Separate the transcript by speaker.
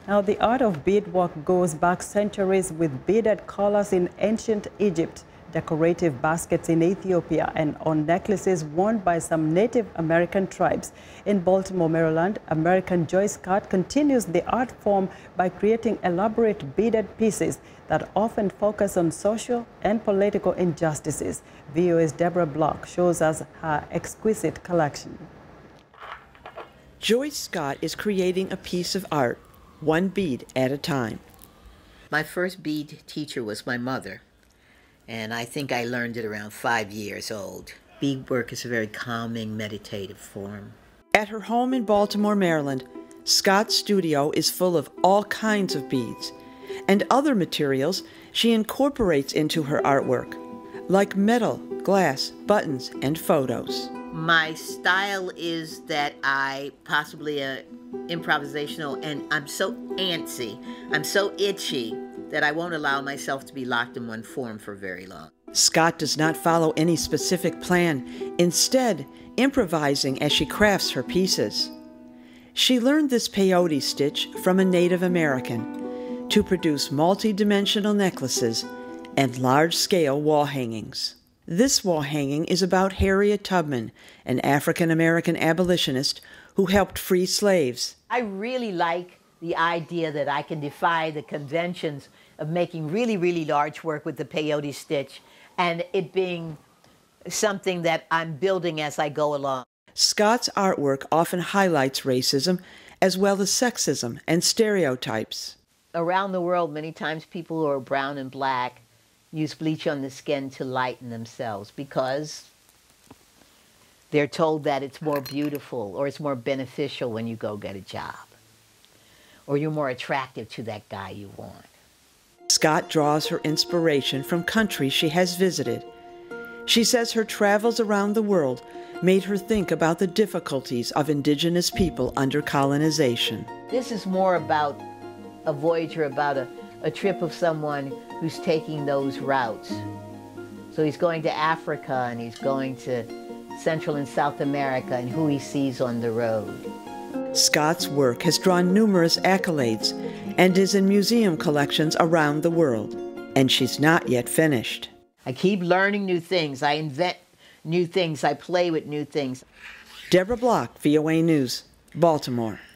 Speaker 1: Now, the art of beadwork goes back centuries with beaded colors in ancient Egypt, decorative baskets in Ethiopia, and on necklaces worn by some Native American tribes. In Baltimore, Maryland, American Joyce Scott continues the art form by creating elaborate beaded pieces that often focus on social and political injustices. VOA's Deborah Block shows us her exquisite collection.
Speaker 2: Joyce Scott is creating a piece of art, one bead at a time.
Speaker 3: My first bead teacher was my mother, and I think I learned it around 5 years old. Beadwork is a very calming, meditative form.
Speaker 2: At her home in Baltimore, Maryland, Scott's studio is full of all kinds of beads and other materials she incorporates into her artwork, like metal, glass, buttons, and photos.
Speaker 3: My style is that I possibly improvisational, and I'm so antsy, I'm so itchy that I won't allow myself to be locked in one form for very long.
Speaker 2: Scott does not follow any specific plan, instead improvising as she crafts her pieces. She learned this peyote stitch from a Native American to produce multi-dimensional necklaces and large-scale wall hangings. This wall hanging is about Harriet Tubman, an African-American abolitionist who helped free slaves.
Speaker 3: I really like the idea that I can defy the conventions of making really, really large work with the peyote stitch and it being something that I'm building as I go along.
Speaker 2: Scott's artwork often highlights racism as well as sexism and stereotypes.
Speaker 3: Around the world, many times people who are brown and black use bleach on the skin to lighten themselves because they're told that it's more beautiful or it's more beneficial when you go get a job, or you're more attractive to that guy you want.
Speaker 2: Scott draws her inspiration from countries she has visited. She says her travels around the world made her think about the difficulties of indigenous people under colonization.
Speaker 3: This is more about a voyager, about a trip of someone who's taking those routes. So he's going to Africa and he's going to Central and South America and who he sees on the road.
Speaker 2: Scott's work has drawn numerous accolades and is in museum collections around the world. And she's not yet finished.
Speaker 3: I keep learning new things. I invent new things. I play with new things.
Speaker 2: Deborah Block, VOA News, Baltimore.